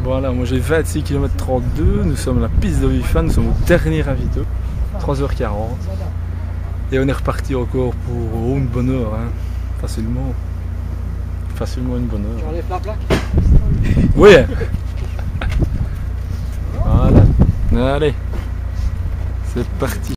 Voilà, moi j'ai 26 km 32, nous sommes à la piste de Vifan, nous sommes au dernier ravito, 3h40. Et on est reparti encore pour une bonne heure, hein. Facilement une bonne heure. Tu enlèves la plaque? Oui. Voilà, allez, c'est parti.